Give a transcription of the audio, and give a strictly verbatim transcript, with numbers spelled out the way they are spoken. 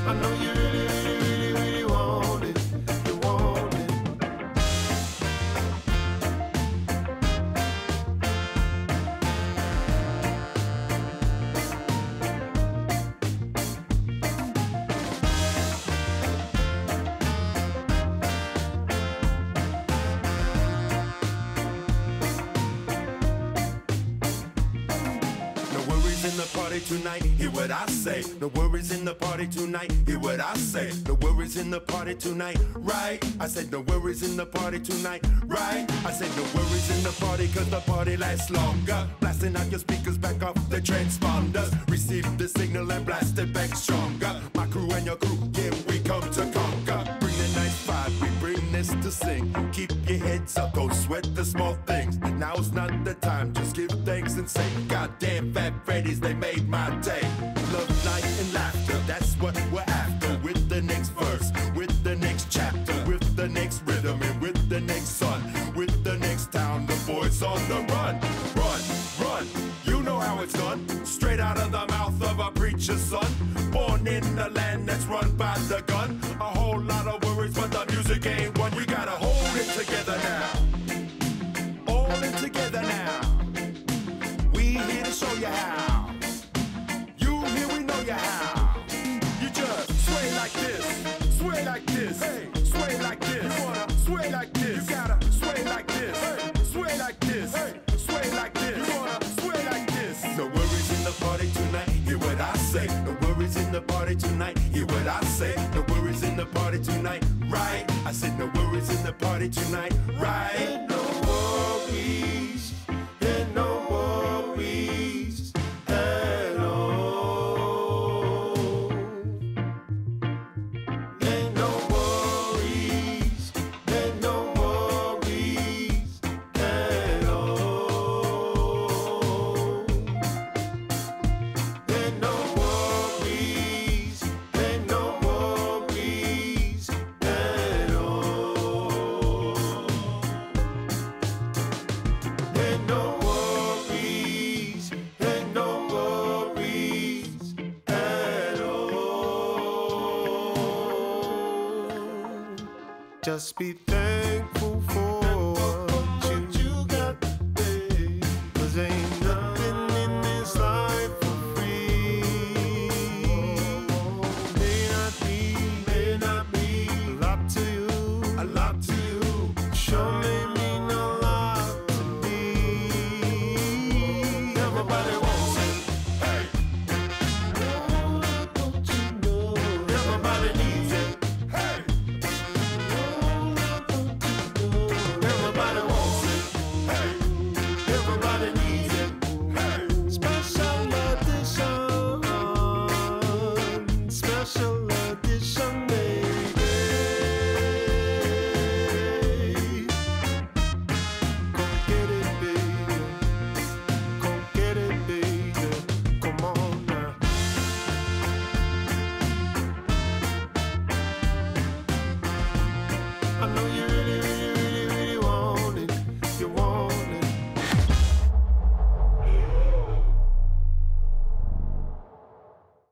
I know you really, really, really, really want it. You want it. In the party tonight, hear what I say. No worries in the party tonight, hear what I say. No worries in the party tonight, right? I said no worries in the party tonight, right? I said no worries in the party, cause the party lasts longer. Blasting out your speakers, back off the transponders. Receive the signal and blast it back stronger. My crew and your crew, yeah, we come to conquer. Bring the nice vibe, we bring this to sing. Keep your heads up, don't sweat the small things. Now's not the time, just give thanks and say, goddamn Fat Freddy's, they made my day. Love, light, and laughter, that's what we're after. With the next verse, with the next chapter, with the next rhythm, and with the next sun, with the next town, the boys on the run. Run, run, you know how it's done. Straight out of the mouth of a preacher's son. Born in the land that's run by the gun. A whole lot of worries, but the music ain't one. We gotta hold it together now. All in together now. We here to show you how. You here, we know you how. You just sway like this, sway like this, hey, sway like this. You wanna sway like this, you gotta sway like this, hey, sway like this, hey, sway like this. You wanna sway like this. No worries in the party tonight, hear what I say. No worries in the party tonight, hear what I say. No worries in the party tonight, right? I said no worries in the party tonight, right? No worries, yeah, no worries at all. Ain't no worries, ain't no worries at all. Ain't no worries, ain't no worries at all. Ain't no worries, ain't no worries at all. Just be